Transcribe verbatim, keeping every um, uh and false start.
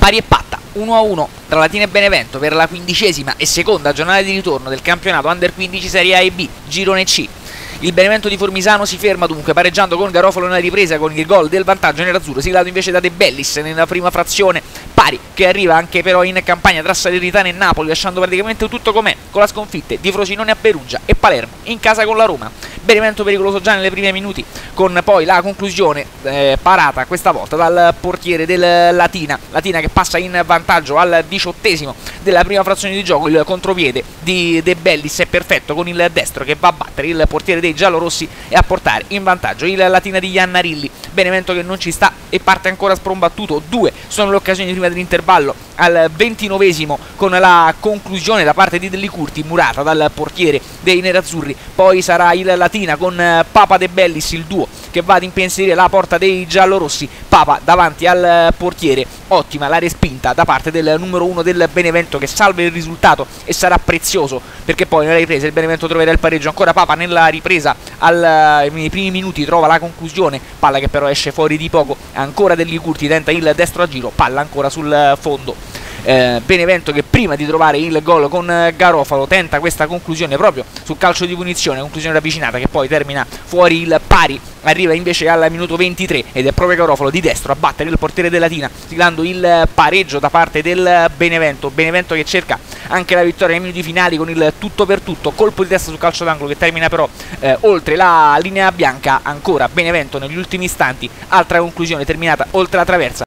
pari e patta, uno a uno tra Latina e Benevento per la quindicesima e seconda giornata di ritorno del campionato Under quindici Serie A e B, Girone C. Il Benevento di Formisano si ferma dunque pareggiando con Garofalo nella ripresa con il gol del vantaggio nerazzurro, siglato invece da De Bellis nella prima frazione, pari che arriva anche però in campagna tra Salernitana e Napoli, lasciando praticamente tutto com'è con la sconfitte di Frosinone a Perugia e Palermo in casa con la Roma. Benevento pericoloso già nelle prime minuti, con poi la conclusione eh, parata questa volta dal portiere del Latina, Latina che passa in vantaggio al diciottesimo della prima frazione di gioco. Il contropiede di De Bellis è perfetto con il destro che va a battere il portiere dei giallorossi e a portare in vantaggio il Latina di Iannarilli. Benevento che non ci sta e parte ancora sprombattuto, due sono le occasioni prima dell'intervallo, al ventinovesimo con la conclusione da parte di Dellicurti murata dal portiere dei nerazzurri. Poi sarà il Latina con Papa De Bellis, il duo che va ad impensierire la porta dei giallorossi. Papa davanti al portiere, ottima la respinta da parte del numero uno del Benevento che salva il risultato e sarà prezioso perché poi nella ripresa il Benevento troverà il pareggio. Ancora Papa nella ripresa al, nei primi minuti trova la conclusione, palla che però esce fuori di poco. Ancora Dellicurti tenta il destro a giro, palla ancora sul fondo. Eh, Benevento che prima di trovare il gol con eh, Garofalo tenta questa conclusione proprio sul calcio di punizione, conclusione ravvicinata che poi termina fuori il pari. Arriva invece al minuto ventitré ed è proprio Garofalo di destro a battere il portiere del Latina, siglando il pareggio da parte del Benevento. Benevento che cerca anche la vittoria nei minuti finali con il tutto per tutto, colpo di testa sul calcio d'angolo che termina però eh, oltre la linea bianca. Ancora Benevento negli ultimi istanti, altra conclusione terminata oltre la traversa